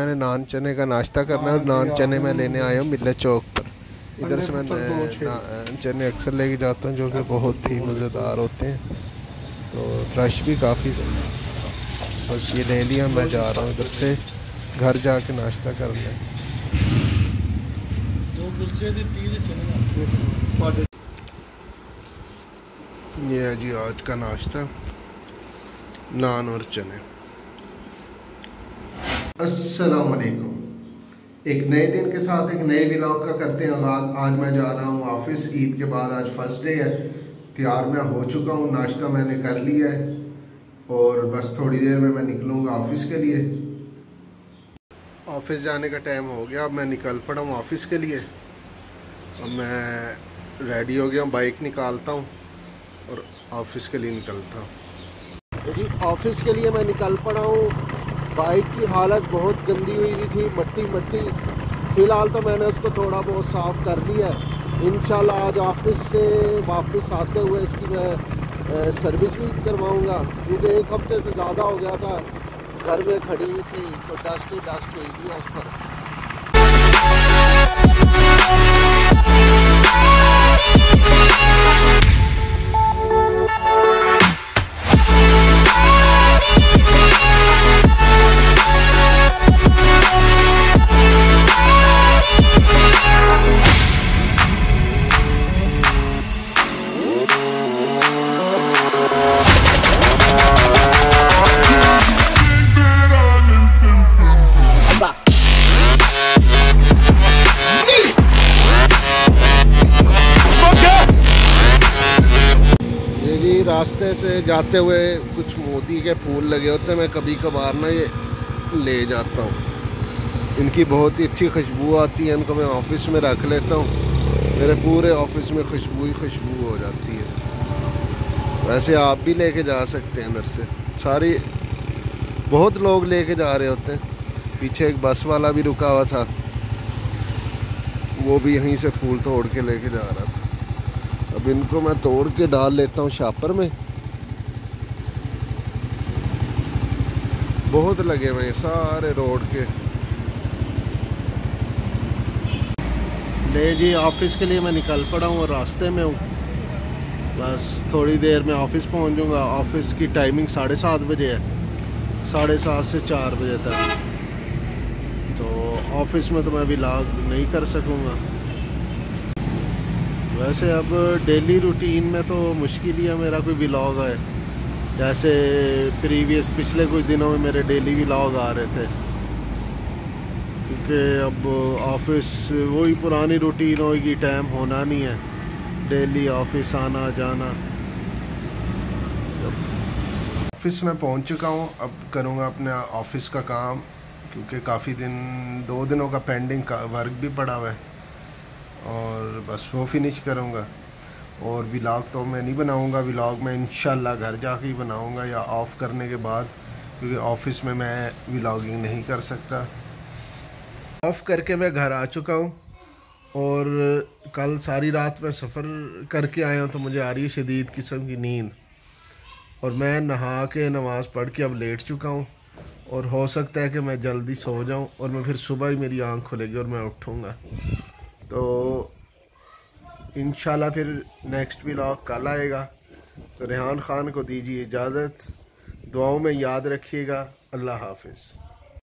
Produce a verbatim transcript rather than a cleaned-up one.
मैंने नान चने का नाश्ता करना है और नान चने मैं लेने आया हूँ मिल्लत चौक पर। इधर से मैं नान चने अक्सर लेके जाता हूँ जो कि बहुत ही मज़ेदार होते हैं, तो रश भी काफ़ी। बस ये ले लिया, मैं जा रहा हूँ इधर से घर जाके नाश्ता करना है। ये है जी आज का नाश्ता, नान और चने। अस्सलाम वालेकुम। एक नए दिन के साथ एक नए व्लॉग का करते हैं आगाज़। आज मैं जा रहा हूँ ऑफिस, ईद के बाद आज फर्स्ट डे है। तैयार मैं हो चुका हूँ, नाश्ता मैंने कर लिया है और बस थोड़ी देर में मैं निकलूँगा ऑफिस के लिए। ऑफिस जाने का टाइम हो गया, अब मैं निकल पड़ा हूँ ऑफिस के लिए। अब मैं रेडी हो गया हूँ, बाइक निकालता हूँ और ऑफिस के लिए निकलता हूँ। जी ऑफिस के लिए मैं निकल पड़ा हूँ। बाइक की हालत बहुत गंदी हुई हुई थी, मट्टी मट्टी। फ़िलहाल तो मैंने उसको थोड़ा बहुत साफ़ कर लिया है। इंशाल्लाह आज ऑफिस से वापस आते हुए इसकी मैं सर्विस भी करवाऊंगा, क्योंकि एक हफ्ते से ज़्यादा हो गया था घर में खड़ी हुई थी, तो डस्ट ही डस्ट हुई हुई है उस पर। रास्ते से जाते हुए कुछ मोती के फूल लगे होते हैं, मैं कभी कभार ना ये ले जाता हूँ। इनकी बहुत ही अच्छी खुशबू आती है, इनको मैं ऑफिस में रख लेता हूँ। मेरे पूरे ऑफिस में खुशबू ही खुशबू हो जाती है। वैसे आप भी लेके जा सकते हैं, अंदर से सारी बहुत लोग लेके जा रहे होते हैं। पीछे एक बस वाला भी रुका हुआ था, वो भी यहीं से फूल तोड़ के लेके जा रहा था। अब इनको मैं तोड़ के डाल लेता हूँ शापर में। बहुत लगे हुए सारे रोड के। ले जी ऑफिस के लिए मैं निकल पड़ा हूँ और रास्ते में हूँ। बस थोड़ी देर में ऑफिस पहुँच जाऊँगा। ऑफिस की टाइमिंग साढ़े सात बजे है, साढ़े सात से चार बजे तक। तो ऑफिस में तो मैं व्लॉग नहीं कर सकूँगा। वैसे अब डेली रूटीन में तो मुश्किल ही है मेरा कोई व्लॉग है। जैसे प्रीवियस पिछले कुछ दिनों में मेरे डेली व्लॉग आ रहे थे, क्योंकि अब ऑफिस वही पुरानी रूटीन होगी, टाइम होना नहीं है, डेली ऑफिस आना जाना। ऑफिस में पहुंच चुका हूं, अब करूंगा अपने ऑफिस का काम, क्योंकि काफ़ी दिन दो दिनों का पेंडिंग का वर्क भी पड़ा हुआ है और बस वो फिनिश करूँगा। और व्लॉग तो मैं नहीं बनाऊँगा, व्लॉग मैं इंशाल्लाह घर जाके ही बनाऊँगा या ऑफ़ करने के बाद, क्योंकि ऑफिस में मैं व्लॉगिंग नहीं कर सकता। ऑफ़ करके मैं घर आ चुका हूँ और कल सारी रात मैं सफ़र करके आया हूँ, तो मुझे आ रही है शदीद किस्म की नींद। और मैं नहा के नमाज़ पढ़ के अब लेट चुका हूँ और हो सकता है कि मैं जल्दी सो जाऊँ और मैं फिर सुबह ही मेरी आँख खुलेगी और मैं उठूँगा। तो इंशाल्लाह फिर नेक्स्ट व्लॉग कल आएगा। तो रेहान ख़ान को दीजिए इजाज़त, दुआओं में याद रखिएगा। अल्लाह हाफ़िज़।